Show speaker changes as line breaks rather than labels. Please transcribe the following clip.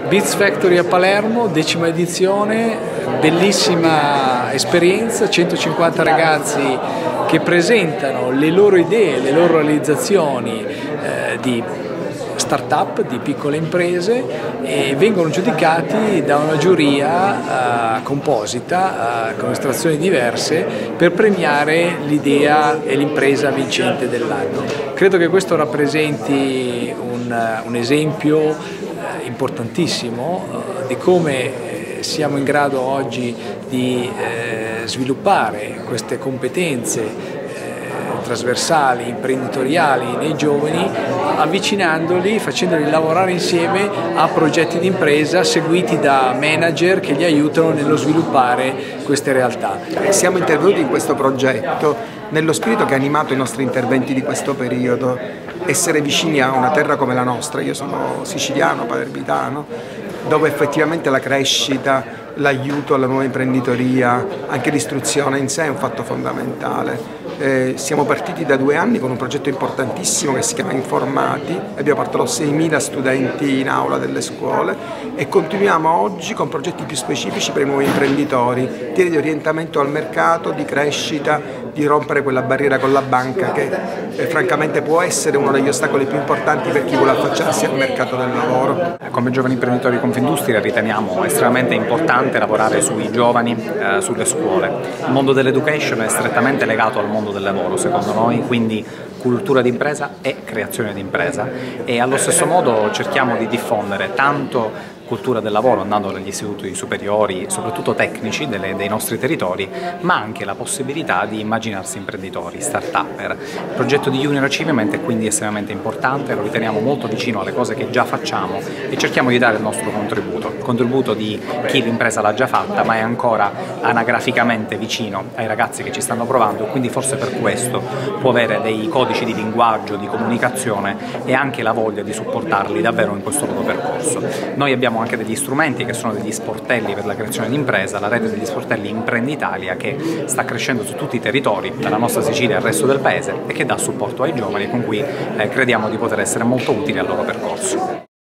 Beats Factory a Palermo, 10ª edizione, bellissima esperienza, 150 ragazzi che presentano le loro idee, le loro realizzazioni di start-up, di piccole imprese, e vengono giudicati da una giuria composita con estrazioni diverse per premiare l'idea e l'impresa vincente dell'anno. Credo che questo rappresenti un esempio importantissimo di come siamo in grado oggi di sviluppare queste competenze trasversali, imprenditoriali nei giovani, avvicinandoli, facendoli lavorare insieme a progetti di impresa seguiti da manager che li aiutano nello sviluppare queste realtà.
Siamo intervenuti in questo progetto nello spirito che ha animato i nostri interventi di questo periodo, essere vicini a una terra come la nostra. Io sono siciliano, palermitano, dove effettivamente la crescita, l'aiuto alla nuova imprenditoria, anche l'istruzione in sé è un fatto fondamentale. Siamo partiti da 2 anni con un progetto importantissimo che si chiama Informati, abbiamo portato 6.000 studenti in aula delle scuole e continuiamo oggi con progetti più specifici per i nuovi imprenditori, di orientamento al mercato, di crescita, di rompere quella barriera con la banca che francamente può essere uno degli ostacoli più importanti per chi vuole affacciarsi al mercato del lavoro.
Come giovani imprenditori di Confindustria riteniamo estremamente importante lavorare sui giovani, sulle scuole. Il mondo dell'education è strettamente legato al mondo del lavoro, secondo noi, quindi cultura d'impresa e creazione d'impresa, e allo stesso modo cerchiamo di diffondere tanto cultura del lavoro andando negli istituti superiori, soprattutto tecnici dei nostri territori, ma anche la possibilità di immaginarsi imprenditori, start-upper. Il progetto di Junior Achievement è quindi estremamente importante, lo riteniamo molto vicino alle cose che già facciamo e cerchiamo di dare il nostro contributo, il contributo di chi l'impresa l'ha già fatta ma è ancora anagraficamente vicino ai ragazzi che ci stanno provando, quindi forse per questo può avere dei codici di linguaggio, di comunicazione e anche la voglia di supportarli davvero in questo loro percorso. Noi abbiamo anche degli strumenti che sono degli sportelli per la creazione d'impresa, la rete degli sportelli Imprenditalia, che sta crescendo su tutti i territori, dalla nostra Sicilia al resto del paese, e che dà supporto ai giovani, con cui crediamo di poter essere molto utili al loro percorso.